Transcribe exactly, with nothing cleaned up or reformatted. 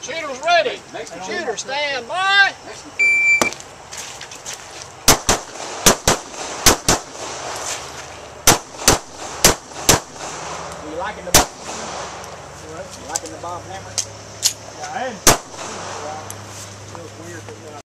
Shooter's ready. Shooter, stand by. Are you liking the Bob hammer? You liking the Bob hammer? Yeah, I hadn't. It feels weird, but